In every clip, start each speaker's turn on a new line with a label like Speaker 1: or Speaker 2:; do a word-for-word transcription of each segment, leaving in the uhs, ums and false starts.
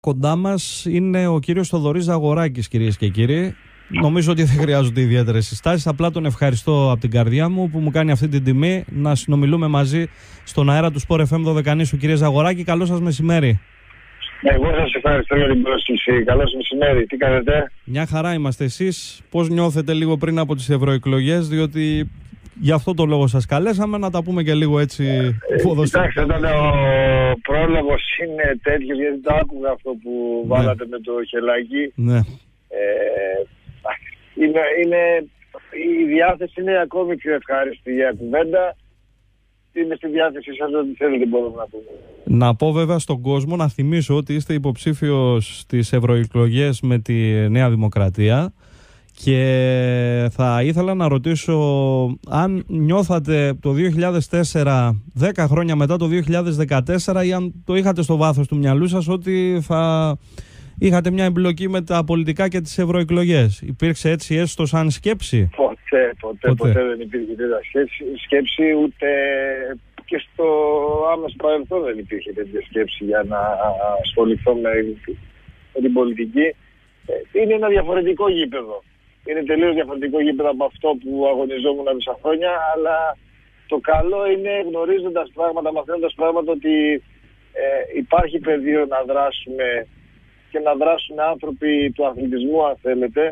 Speaker 1: κοντά μας είναι ο κύριος Θοδωρής Ζαγοράκης, κυρίες και κύριοι. Νομίζω ότι δεν χρειάζονται ιδιαίτερες συστάσεις. Απλά τον ευχαριστώ από την καρδιά μου που μου κάνει αυτή την τιμή να συνομιλούμε μαζί στον αέρα του Sport εφ εμ Δωδεκανήσου. Κύριε Ζαγοράκη, καλό σας μεσημέρι.
Speaker 2: Εγώ σας ευχαριστώ για την πρόσκληση. Καλό σας μεσημέρι. Τι κάνετε?
Speaker 1: Μια χαρά είμαστε. Εσείς πώς νιώθετε λίγο πριν από τις ευρωεκλογές? Διότι γι' αυτό το λόγο σας καλέσαμε, να τα πούμε και λίγο έτσι
Speaker 2: ε, Κοιτάξτε, όταν ο πρόλογος είναι τέτοιος, γιατί το άκουγα αυτό που ναι. βάλατε με το χελάκι.
Speaker 1: Ναι.
Speaker 2: Ε, είναι, είναι, η διάθεση είναι ακόμη πιο ευχάριστη για κουβέντα. Είμαι στη διάθεσή σας, ό,τι θέλετε μπορούμε να πούμε.
Speaker 1: Να πω βέβαια στον κόσμο, να θυμίσω ότι είστε υποψήφιος στις ευρωεκλογές με τη Νέα Δημοκρατία και θα ήθελα να ρωτήσω αν νιώθατε το δύο χιλιάδες τέσσερα, δέκα χρόνια μετά το δύο χιλιάδες δεκατέσσερα, ή αν το είχατε στο βάθος του μυαλού σας ότι θα είχατε μια εμπλοκή με τα πολιτικά και τις ευρωεκλογές. Υπήρξε έτσι έστω σαν σκέψη?
Speaker 2: Ποτέ, ποτέ, ποτέ, ποτέ δεν υπήρχε τέτοια σκέψη, σκέψη, ούτε και στο άμεσο παρελθόν δεν υπήρχε τέτοια σκέψη για να ασχοληθώ με, με την πολιτική. Είναι ένα διαφορετικό γήπεδο. Είναι τελείως διαφορετικό γήπεδο από αυτό που αγωνιζόμουν τόσα χρόνια, αλλά το καλό είναι, γνωρίζοντας πράγματα, μαθαίνοντας πράγματα, ότι ε, υπάρχει πεδίο να δράσουμε και να δράσουν άνθρωποι του αθλητισμού, αν θέλετε,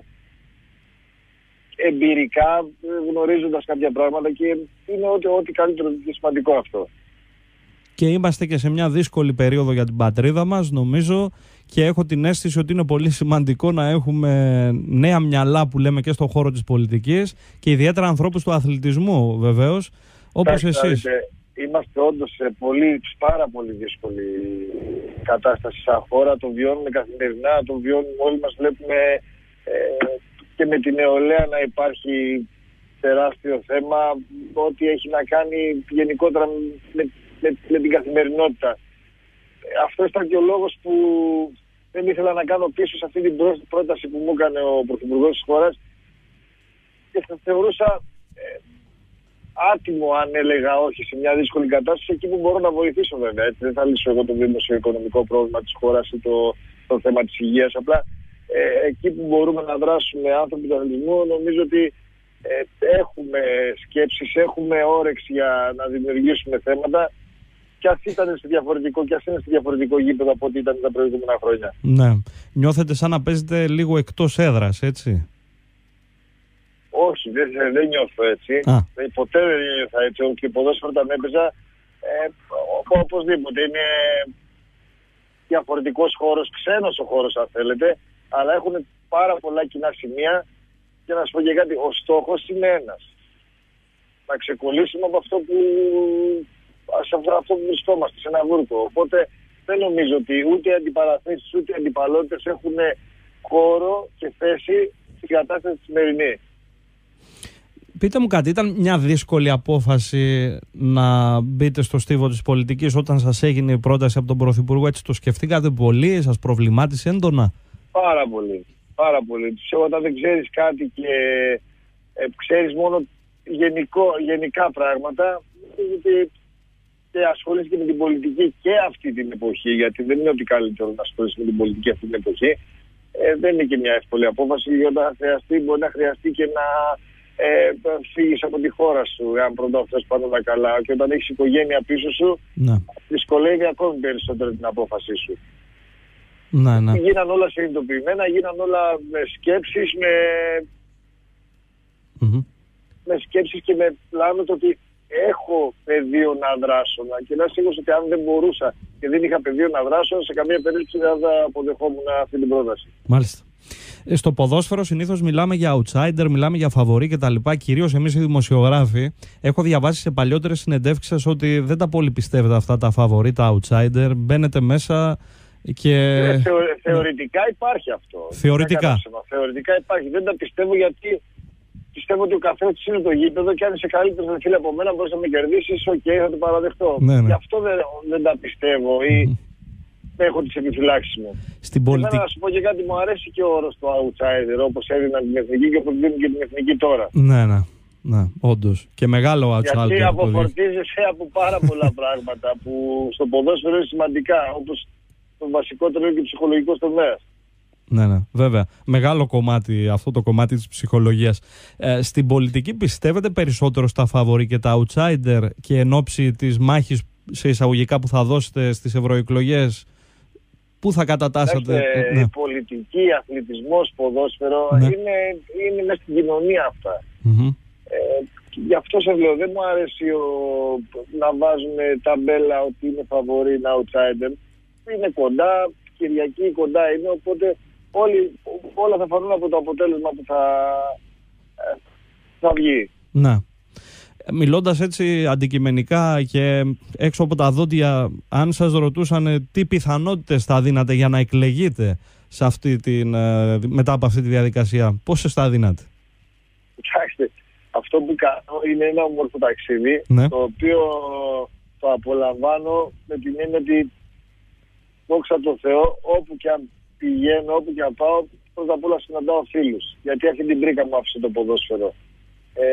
Speaker 2: εμπειρικά, γνωρίζοντας κάποια πράγματα, και είναι ό,τι, ό,τι καλύτερο και σημαντικό αυτό.
Speaker 1: Και είμαστε και σε μια δύσκολη περίοδο για την πατρίδα μας, νομίζω, και έχω την αίσθηση ότι είναι πολύ σημαντικό να έχουμε νέα μυαλά που λέμε και στον χώρο της πολιτικής και ιδιαίτερα ανθρώπους του αθλητισμού, βεβαίως, όπως
Speaker 2: Τάξτε,
Speaker 1: εσείς.
Speaker 2: Είμαστε όντως σε πολύ, πάρα πολύ δύσκολη κατάσταση σαν χώρα. Το βιώνουμε καθημερινά, το βιώνουμε όλοι μας. Βλέπουμε ε, και με την νεολαία να υπάρχει τεράστιο θέμα, ό,τι έχει να κάνει γενικότερα με, με, με την καθημερινότητα. Αυτό ήταν και ο λόγος που δεν ήθελα να κάνω πίσω σε αυτή την πρόταση που μου έκανε ο Πρωθυπουργός της χώρας, και θα θεωρούσα ε, άτιμο αν έλεγα όχι σε μια δύσκολη κατάσταση, εκεί που μπορώ να βοηθήσω βέβαια. Έτσι, δεν θα λύσω εγώ το δημοσιοοικονομικό πρόβλημα της χώρας ή το, το θέμα της υγείας. Απλά ε, εκεί που μπορούμε να δράσουμε άνθρωποι του αθλητισμού, νομίζω ότι ε, έχουμε σκέψεις, έχουμε όρεξη για να δημιουργήσουμε θέματα, και ας ήταν σε διαφορετικό, και ας είναι σε διαφορετικό γήπεδο από ό,τι ήταν τα προηγούμενα χρόνια.
Speaker 1: Ναι. Νιώθετε σαν να παίζετε λίγο εκτός έδρας, έτσι?
Speaker 2: Όχι, δεν, δεν νιώθω έτσι. Δεν, ποτέ δεν νιώθω έτσι. Και ποδόσφαιρο όταν έπαιζα, ε, οπωσδήποτε είναι διαφορετικός χώρος, ξένος ο χώρος αν θέλετε, αλλά έχουν πάρα πολλά κοινά σημεία, και να σου πω και κάτι, ο στόχος είναι ένας. Να ξεκολλήσουμε από αυτό που, σε αυτό που βρισκόμαστε, σε ένα βούρκο. Οπότε δεν νομίζω ότι ούτε αντιπαραθέσεις ούτε αντιπαλότητες έχουν χώρο και θέση στην κατάσταση τη σημερινή.
Speaker 1: Πείτε μου κάτι, ήταν μια δύσκολη απόφαση να μπείτε στο στίβο της πολιτικής όταν σας έγινε η πρόταση από τον Πρωθυπουργό? Έτσι το σκεφτήκατε πολύ, σας προβλημάτισε έντονα?
Speaker 2: Πάρα πολύ, πάρα πολύ. Όταν δεν ξέρεις κάτι και ε, ξέρεις μόνο γενικό, γενικά πράγματα, γιατί και ασχολείσαι και με την πολιτική και αυτή την εποχή, γιατί δεν είναι ότι καλύτερο να ασχολείσαι με την πολιτική αυτή την εποχή. Ε, δεν είναι και μια εύκολη απόφαση, γιατί όταν χρειαστεί, μπορεί να χρειαστεί και να ε, φύγεις από τη χώρα σου, αν πρώτα αυτός πάντα τα καλά, και όταν έχεις οικογένεια πίσω σου, ναι, δυσκολεύει ακόμη περισσότερο την απόφασή σου.
Speaker 1: Ναι, ναι.
Speaker 2: Γίναν όλα συνειδητοποιημένα, γίναν όλα με σκέψεις, με, mm-hmm. με σκέψεις και με πλάνο το ότι έχω πεδίο να δράσω, και να σίγουρος ότι αν δεν μπορούσα και δεν είχα πεδίο να δράσω, σε καμία περίπτωση δεν θα αποδεχόμουν αυτή την πρόταση.
Speaker 1: Μάλιστα. Στο ποδόσφαιρο συνήθως μιλάμε για outsider, μιλάμε για φαβορί κτλ. Κυρίως εμείς οι δημοσιογράφοι, έχω διαβάσει σε παλιότερες συνεντεύξεις σας ότι δεν τα πολύ πιστεύετε αυτά τα φαβορί, τα outsider. Μπαίνετε μέσα και...
Speaker 2: Ε, θεω, θεωρητικά υπάρχει αυτό.
Speaker 1: Θεωρητικά.
Speaker 2: Θεωρητικά υπάρχει. Δεν τα πιστεύω, γιατί πιστεύω ότι ο καθένας είναι το γήπεδο, και αν είσαι καλύτερος φίλε από μένα μπορείς να με κερδίσεις, οκ, okay, θα το παραδεχτώ. Ναι, ναι. Γι' αυτό δεν, δεν τα πιστεύω ή mm. έχω τις επιφυλάξεις μου.
Speaker 1: Στην πολιτική...
Speaker 2: Να σου πω και κάτι, μου αρέσει και ο όρος του outsider, όπως έδιναν την εθνική και όπως δίνουν και την εθνική τώρα.
Speaker 1: Ναι, ναι. Ναι, όντως. Και μεγάλο outsider.
Speaker 2: Γιατί αποφορτίζεσαι από πάρα πολλά πράγματα που στο ποδόσφαιρο είναι σημαντικά, όπως το βασικότερο είναι και ψυχολογικό τομέα.
Speaker 1: Ναι, ναι, βέβαια. Μεγάλο κομμάτι αυτό το κομμάτι της ψυχολογίας. Ε, στην πολιτική πιστεύετε περισσότερο στα φαβορί και τα outsider και εν ώψη της μάχης σε εισαγωγικά που θα δώσετε στις ευρωεκλογές, πού θα κατατάσσετε?
Speaker 2: Έχετε, ναι. Πολιτική, αθλητισμός, ποδόσφαιρο, ναι. είναι, είναι μέσα στην κοινωνία αυτά.
Speaker 1: Mm-hmm.
Speaker 2: Ε, γι' αυτό σας λέω, δεν μου αρέσει ο, να βάζουμε ταμπέλα ότι είναι φαβορί, είναι outsider. Είναι κοντά, Κυριακή κοντά είναι, οπότε όλοι, όλα θα φανούν από το αποτέλεσμα που θα, θα βγει.
Speaker 1: Να. Μιλώντας έτσι αντικειμενικά και έξω από τα δόντια, αν σας ρωτούσαν τι πιθανότητες θα δίνατε για να εκλεγείτε σε αυτή την, μετά από αυτή τη διαδικασία, πόσες θα δίνατε?
Speaker 2: Κοιτάξτε, αυτό που κάνω είναι ένα όμορφο ταξίδι,
Speaker 1: ναι.
Speaker 2: το οποίο το απολαμβάνω με την έννοια ότι δόξα τω Θεώ, όπου και αν πηγαίνω, όπου και αν πάω, πρώτα απ' όλα συναντάω φίλους. Γιατί αυτή την πρίκα μου άφησε το ποδόσφαιρο. Ε,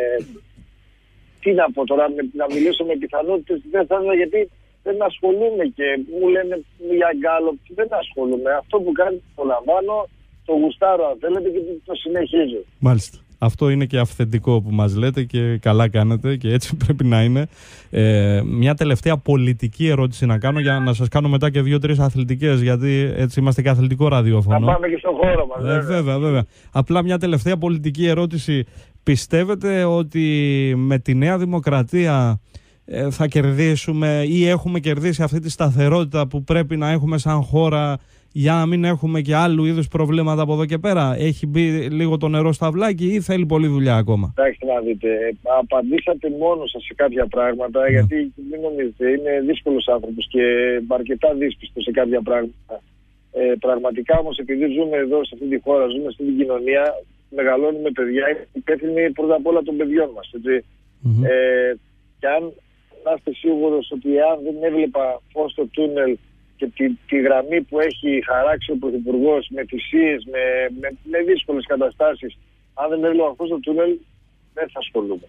Speaker 2: τι να πω τώρα, με, να μιλήσω με πιθανότητες, δεν θα ήθελα, γιατί δεν ασχολούμαι και μου λένε για γκάλο, δεν ασχολούμαι. Αυτό που κάνει το λαμβάνω, το γουστάρω αν θέλετε και το συνεχίζω.
Speaker 1: Μάλιστα. Αυτό είναι και αυθεντικό που μας λέτε και καλά κάνετε και έτσι πρέπει να είναι. Ε, μια τελευταία πολιτική ερώτηση να κάνω για να σας κάνω μετά και δύο-τρεις αθλητικές, γιατί έτσι είμαστε και αθλητικό ραδιόφωνο.
Speaker 2: Να πάμε και στον χώρο μας.
Speaker 1: Ε, βέβαια, βέβαια. Απλά μια τελευταία πολιτική ερώτηση. Πιστεύετε ότι με τη Νέα Δημοκρατία ε, θα κερδίσουμε ή έχουμε κερδίσει αυτή τη σταθερότητα που πρέπει να έχουμε σαν χώρα, για να μην έχουμε και άλλου είδους προβλήματα από εδώ και πέρα? Έχει μπει λίγο το νερό στα αυλάκι ή θέλει πολλή δουλειά ακόμα?
Speaker 2: Εντάξει, να δείτε, απαντήσατε μόνο σας σε κάποια πράγματα, yeah. γιατί μην νομίζετε, είναι δύσκολος άνθρωπος και αρκετά δύσπιστος σε κάποια πράγματα. Ε, πραγματικά όμως, επειδή ζούμε εδώ σε αυτή τη χώρα, ζούμε σε αυτή την κοινωνία, μεγαλώνουμε παιδιά, υπεύθυνοι πρώτα απ' όλα των παιδιών μας. Έτσι. Mm-hmm. Ε, και αν να είστε σίγουρος ότι αν δεν έβλεπα φως στο τούνελ και τη, τη γραμμή που έχει χαράξει ο Πρωθυπουργός με θυσίες, με, με, με δύσκολες καταστάσεις, αν δεν έβλεπα φως στο τούνελ, δεν θα ασχολούμαι.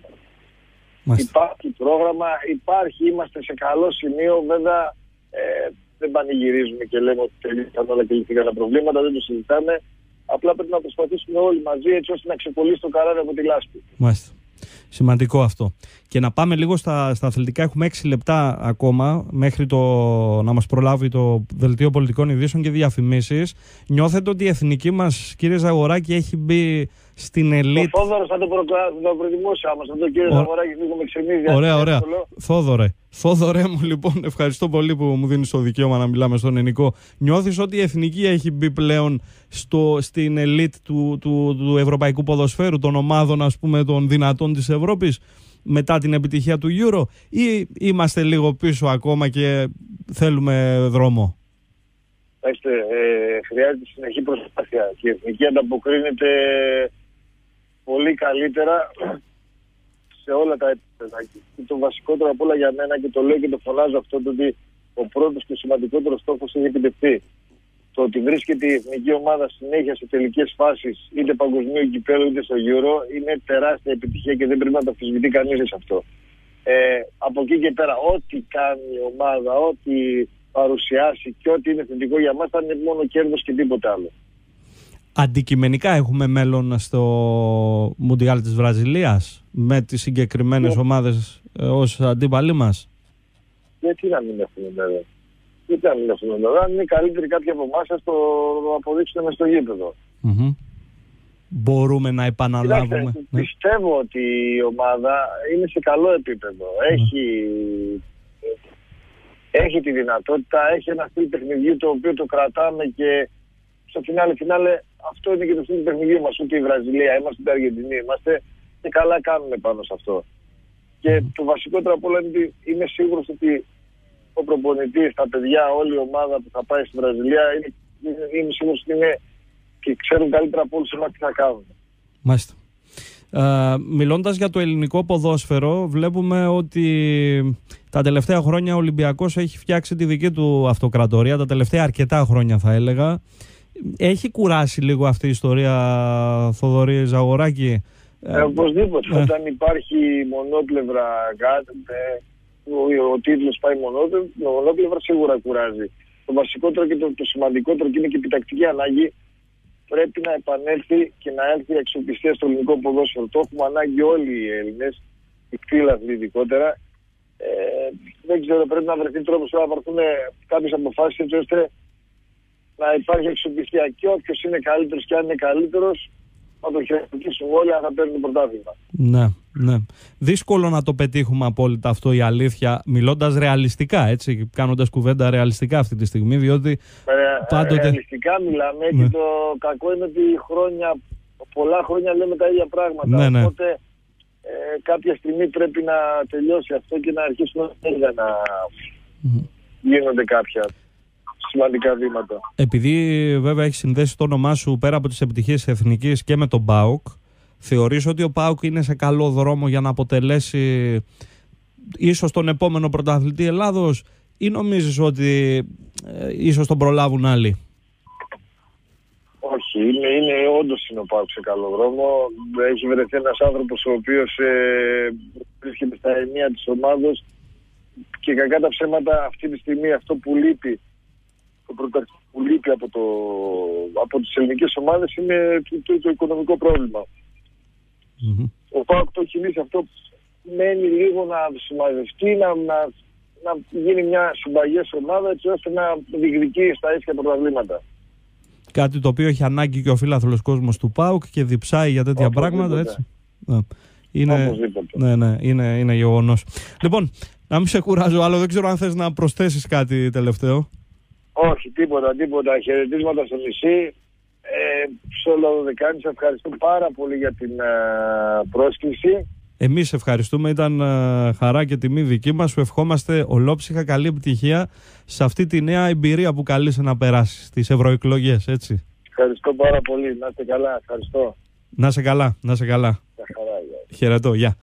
Speaker 2: Υπάρχει πρόγραμμα, υπάρχει, είμαστε σε καλό σημείο, βέβαια ε, δεν πανηγυρίζουμε και λέμε ότι τελείωσαν όλα και λυθήκαν τα προβλήματα, δεν το συζητάμε. Απλά πρέπει να προσπαθήσουμε όλοι μαζί έτσι ώστε να ξεκολλήσει το καράβι από τη λάσπη.
Speaker 1: Μάλιστα. Σημαντικό αυτό. Και να πάμε λίγο στα, στα αθλητικά. Έχουμε έξι λεπτά ακόμα μέχρι το, να μας προλάβει το Δελτίο Πολιτικών Ειδήσεων και διαφημίσεις. Νιώθετε ότι η εθνική μας, κύριε Ζαγοράκη, έχει μπει στην ελίτ?
Speaker 2: Ο Θόδωρος θα το, προ... το προτιμούσε άμα αυτό, κύριε Ο... Ζαγοράκη, λίγο με ξενίζει.
Speaker 1: Ωραία, ωραία. Θόδωρε. Θόδωρε μου, λοιπόν, ευχαριστώ πολύ που μου δίνεις το δικαίωμα να μιλάμε στον ελληνικό. Νιώθεις ότι η εθνική έχει μπει πλέον στο, στην ελίτ του, του, του ευρωπαϊκού ποδοσφαίρου, των ομάδων, ας πούμε, των δυνατών της Ευρώπης, μετά την επιτυχία του Euro, ή είμαστε λίγο πίσω ακόμα και θέλουμε δρόμο?
Speaker 2: Έχετε, ε, χρειάζεται συνεχή προσπάθεια και η εθνική ανταποκρίνεται πολύ καλύτερα σε όλα τα επίπεδα. Και το βασικότερο απ' όλα για μένα, και το λέω και το φωνάζω αυτό, το ότι ο πρώτος και σημαντικότερος στόχος έχει επιτευχθεί. Το ότι βρίσκεται η εθνική ομάδα συνέχεια σε τελικές φάσεις, είτε παγκοσμίου κυπέλλου είτε στο Euro, είναι τεράστια επιτυχία και δεν πρέπει να το αμφισβητεί κανείς σε αυτό. Ε, από εκεί και πέρα, ό,τι κάνει η ομάδα, ό,τι παρουσιάσει και ό,τι είναι θετικό για μας, θα είναι μόνο κέρδος και τίποτα άλλο. Αντικειμενικά έχουμε μέλλον στο Μουντιάλ της Βραζιλίας με τις συγκεκριμένες yeah. ομάδες ε, ως αντίπαλοι μας? Γιατί να μην έχουμε μέλλον? Γιατί να μην έχουμε μέλλον? Αν είναι καλύτεροι κάποιοι από εμάς, θα το αποδείξουν μες στο γήπεδο. Mm-hmm. Μπορούμε να επαναλάβουμε? Κοιτάξτε, ναι. Πιστεύω ότι η ομάδα είναι σε καλό επίπεδο. Mm-hmm. Έχει, έχει τη δυνατότητα, έχει ένα στυλ παιχνιδιού το οποίο το κρατάμε και στο φινάλε, φινάλε, αυτό είναι και το στυλ του παιχνιδιού μας. Ούτε η Βραζιλία, είμαστε στην Αργεντινή, είμαστε και καλά κάνουμε πάνω σε αυτό. Και mm. το βασικότερο από όλα είναι ότι είμαι σίγουρος ότι ο προπονητής, τα παιδιά, όλη η ομάδα που θα πάει στη Βραζιλία, είναι, είμαι σίγουρος ότι είναι και ξέρουν καλύτερα από όλους εμάς τι θα κάνουν. Μάλιστα. Uh, μιλώντας για το ελληνικό ποδόσφαιρο, βλέπουμε ότι τα τελευταία χρόνια ο Ολυμπιακός έχει φτιάξει τη δική του αυτοκρατορία, τα τελευταία αρκετά χρόνια θα έλεγα. Έχει κουράσει λίγο αυτή η ιστορία, Θοδωρή Ζαγοράκη? Ε, οπωσδήποτε. Ε. Όταν υπάρχει μονόπλευρα, ε, ο, ο τίτλος πάει μονόπλευρα, μονόπλευρα σίγουρα κουράζει. το βασικότερο και το, το σημαντικότερο, και είναι και επιτακτική ανάγκη, πρέπει να επανέλθει και να έρθει η αξιοπιστία στο ελληνικό ποδόσφαιρο. Το έχουμε ανάγκη όλοι οι Έλληνες, οι φίλαθλοι ειδικότερα. Ε, δεν ξέρω, πρέπει να βρεθεί τρόπος να πάρθουν κάποιες αποφάσεις έτσι ώστε να υπάρχει αξιοπιστία. Και όποιος είναι καλύτερος και αν είναι καλύτερος, να το χαιρετήσουμε όλοι αν θα παίρνει το πρωτάθλημα.
Speaker 1: Ναι, ναι. Δύσκολο να το πετύχουμε απόλυτα αυτό, η αλήθεια, μιλώντας ρεαλιστικά, έτσι, κάνοντας κουβέντα ρεαλιστικά αυτή τη στιγμή, διότι
Speaker 2: ε,
Speaker 1: πάντοτε...
Speaker 2: Ρεαλιστικά μιλάμε,
Speaker 1: ναι.
Speaker 2: Και το κακό είναι ότι χρόνια, πολλά χρόνια λέμε τα ίδια πράγματα.
Speaker 1: Ναι, ναι.
Speaker 2: Οπότε ε, κάποια στιγμή πρέπει να τελειώσει αυτό και να αρχίσουμε να, να mm. γίνονται κάποια σημαντικά βήματα.
Speaker 1: Επειδή βέβαια έχει συνδέσει το όνομά σου πέρα από τις επιτυχίες εθνικής και με τον ΠΑΟΚ, θεωρείς ότι ο ΠΑΟΚ είναι σε καλό δρόμο για να αποτελέσει ίσως τον επόμενο πρωταθλητή Ελλάδος, ή νομίζεις ότι ε, ίσως τον προλάβουν άλλοι?
Speaker 2: Όχι, είναι, είναι, όντως είναι ο ΠΑΟΚ σε καλό δρόμο. Έχει βρεθεί ένας άνθρωπος ο οποίος ε, βρίσκεται στα ενία της ομάδος και κακά τα ψέματα αυτή τη στιγμή αυτό που λείπει, το πρωταθλητή που λείπει από, το, από τις ελληνικές ομάδες είναι το, το, το οικονομικό πρόβλημα. Mm-hmm. Ο ΠΑΟΚ το έχει λύσει αυτό, μένει λίγο να συμμαζευτεί, να, να, να γίνει μια συμπαγές ομάδα έτσι ώστε να διεκδικεί στα ίσια πρωταθλήματα.
Speaker 1: Κάτι το οποίο έχει ανάγκη και ο φίλαθλος κόσμος του ΠΑΟΚ και διψάει για τέτοια
Speaker 2: Όπως
Speaker 1: πράγματα, έτσι. Είναι,
Speaker 2: Οπωσδήποτε.
Speaker 1: ναι, ναι, είναι, είναι γεγονός. Λοιπόν, να μην σε κουράζω άλλο, δεν ξέρω αν θες να προσθέσεις κάτι τελευταίο.
Speaker 2: Όχι, τίποτα, τίποτα. Χαιρετίσματα στο νησί. Ε, σε όλο Δεκάνη, ευχαριστώ πάρα πολύ για την ε, πρόσκληση.
Speaker 1: Εμείς ευχαριστούμε, ήταν ε, χαρά και τιμή δική μας. Σου ευχόμαστε ολόψυχα καλή επιτυχία σε αυτή τη νέα εμπειρία που καλείσαι να περάσεις, στις ευρωεκλογές, έτσι.
Speaker 2: Ευχαριστώ πάρα πολύ. Να είστε καλά. Ευχαριστώ.
Speaker 1: Να είσαι καλά, να είσαι καλά.
Speaker 2: Χαρά,
Speaker 1: Χαιρετώ, γεια.